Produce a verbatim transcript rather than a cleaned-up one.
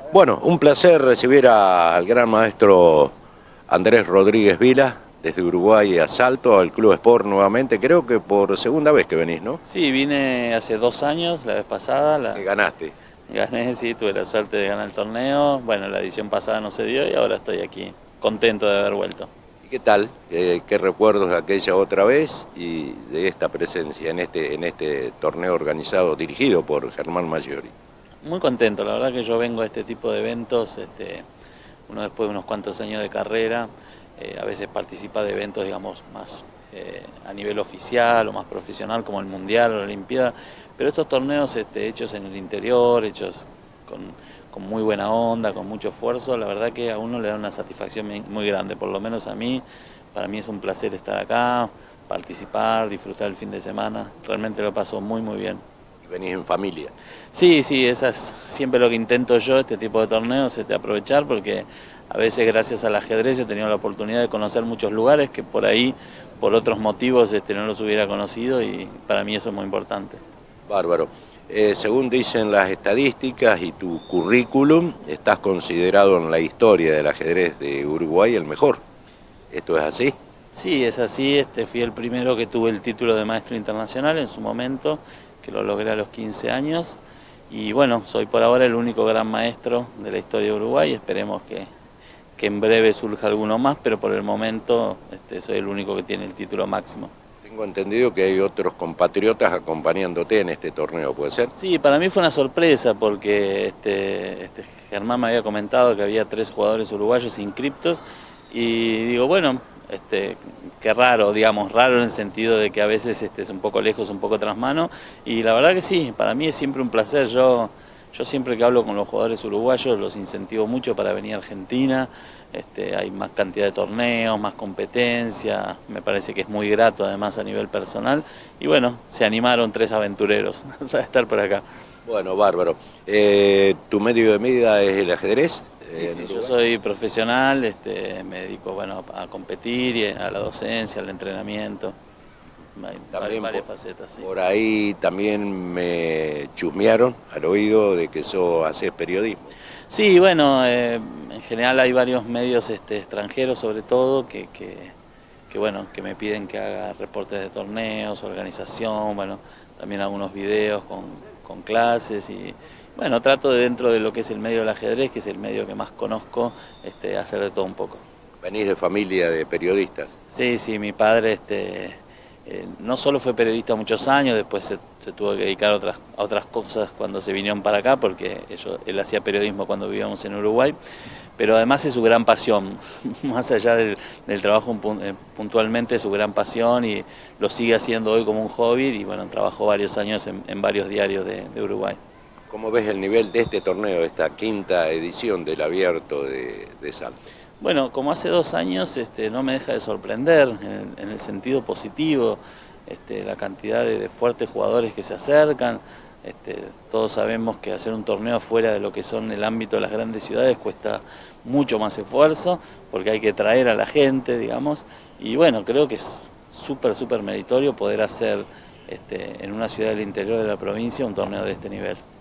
Bueno, un placer recibir a- al gran maestro Andrés Rodríguez Vila, desde Uruguay a Salto, al Club Sport nuevamente, creo que por segunda vez que venís, ¿no? Sí, vine hace dos años, la vez pasada, Que la, ganaste. gané, sí, tuve la suerte de ganar el torneo. Bueno, la edición pasada no se dio y ahora estoy aquí, contento de haber vuelto. ¿Y qué tal? Eh, ¿Qué recuerdos de aquella otra vez y de esta presencia en este, en este torneo organizado, dirigido por Germán Maggiori? Muy contento, la verdad que yo vengo a este tipo de eventos, este, uno después de unos cuantos años de carrera, eh, a veces participa de eventos, digamos, más eh, a nivel oficial o más profesional, como el Mundial o la Olimpiada, pero estos torneos este, hechos en el interior, hechos con, con muy buena onda, con mucho esfuerzo, la verdad que a uno le da una satisfacción muy grande, por lo menos a mí, para mí es un placer estar acá, participar, disfrutar el fin de semana, realmente lo paso muy muy bien. Y venís en familia. Sí, sí, esa es siempre lo que intento yo, este tipo de torneos, este, aprovechar, porque a veces gracias al ajedrez he tenido la oportunidad de conocer muchos lugares que por ahí, por otros motivos, este, no los hubiera conocido y para mí eso es muy importante. Bárbaro. Eh, según dicen las estadísticas y tu currículum, estás considerado en la historia del ajedrez de Uruguay el mejor. ¿Esto es así? Sí, es así, este, fui el primero que tuve el título de maestro internacional en su momento, que lo logré a los quince años, y bueno, soy por ahora el único gran maestro de la historia de Uruguay, esperemos que, que en breve surja alguno más, pero por el momento este, soy el único que tiene el título máximo. Tengo entendido que hay otros compatriotas acompañándote en este torneo, ¿puede ser? Sí, para mí fue una sorpresa porque este, este Germán me había comentado que había tres jugadores uruguayos inscriptos y digo, bueno, este, qué raro, digamos, raro en el sentido de que a veces este, es un poco lejos, un poco tras mano y la verdad que sí, para mí es siempre un placer, yo, yo siempre que hablo con los jugadores uruguayos los incentivo mucho para venir a Argentina, este, hay más cantidad de torneos, más competencia, me parece que es muy grato además a nivel personal y bueno, se animaron tres aventureros a estar por acá. Bueno, bárbaro. Eh, ¿tu medio de vida es el ajedrez? Sí, eh, en sí, yo Uruguay? soy profesional, este, me dedico bueno, a competir, y a la docencia, al entrenamiento, hay También varias por, facetas, sí. por ahí también me chusmearon al oído de que eso haces periodismo. Sí, bueno, eh, en general hay varios medios este, extranjeros sobre todo que, que, que, bueno, que me piden que haga reportes de torneos, organización, bueno, también algunos videos con, con clases y bueno, trato de dentro de lo que es el medio del ajedrez, que es el medio que más conozco, este, hacer de todo un poco. Venís de familia de periodistas. Sí, sí, mi padre este, eh, no solo fue periodista muchos años, después se, se tuvo que dedicar a otras, a otras cosas cuando se vinieron para acá, porque ellos, él hacía periodismo cuando vivíamos en Uruguay, pero además es su gran pasión, más allá del, del trabajo eh, puntualmente es su gran pasión y lo sigue haciendo hoy como un hobby y bueno, trabajó varios años en, en varios diarios de, de Uruguay. ¿Cómo ves el nivel de este torneo, esta quinta edición del Abierto de, de Salto? Bueno, como hace dos años este, no me deja de sorprender en el, en el sentido positivo, este, la cantidad de, de fuertes jugadores que se acercan. Este, todos sabemos que hacer un torneo fuera de lo que son el ámbito de las grandes ciudades cuesta mucho más esfuerzo porque hay que traer a la gente, digamos. Y bueno, creo que es súper, súper meritorio poder hacer este, en una ciudad del interior de la provincia un torneo de este nivel.